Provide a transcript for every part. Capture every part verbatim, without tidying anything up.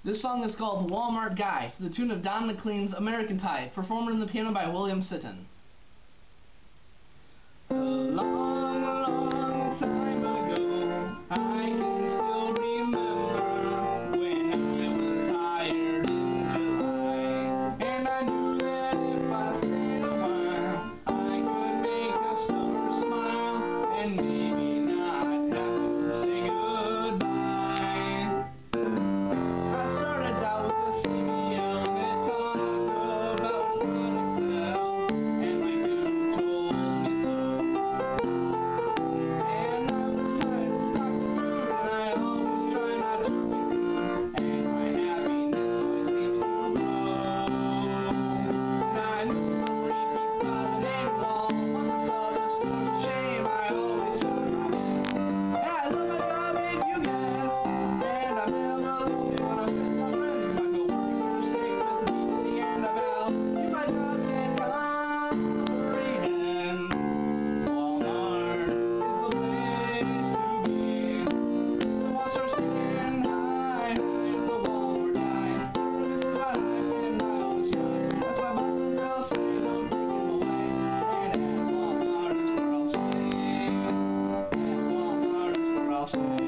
This song is called Wal-Mart Guy, to the tune of Don Mclean's American Pie, performed on the piano by William Sitton. A long, long time ago, I can still remember when I was hired in July, and I knew that if I stayed a while, I could make a summer smile, and maybe not have to say goodbye. I started out with a C B L that talked about products sell, and my dude told me so. And I was trying to stock the food, and I always try not to be rude, and my happiness always seems to grow. And I knew some repeats by the name of all, others other stores of shame. I always tried my best. And I love my job, if you guess, and I'm never lonely when I'm with my friends. My coworkers stay with me to the end of hell. If my job can't comprehend, Walmart is the place to be. So I'll start singing high, high in the Walmart Guy. This is my life and I always try. That's why bosses they'll say don't take him away. And at Walmart is where I'll stay. At Walmart is where I'll stay.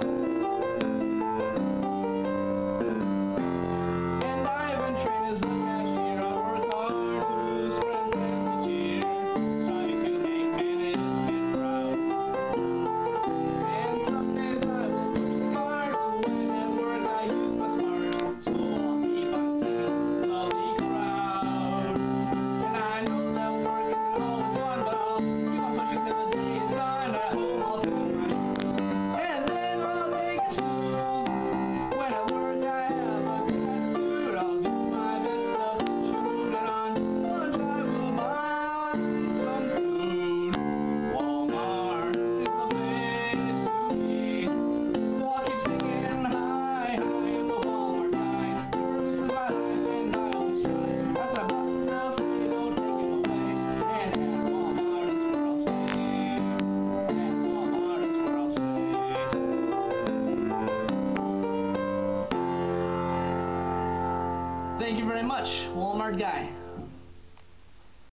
And I've been trained as a cashier. I work hard to spread family cheer, trying to make management proud. And some days I will push the cards, so when at work I use my smarts, so I'll keep on singing this lovely crowd. And I know that work isn't always fun, but I'll keep on pushing till the day is done. At home I'll do my shoes, and then I'll take a snooze. When at work I have a good attitude, I'll do my best stuff to shoot, and on lunch I will buy some food. Walmart is the place to be. So I'll keep singing high, high in the Walmart Guy. This is my life and I always try. That's why bosses they'll say don't take him away. And at Walmart is where I'll stay. At Walmart is where I'll stay. Thank you very much, Wal-Mart Guy.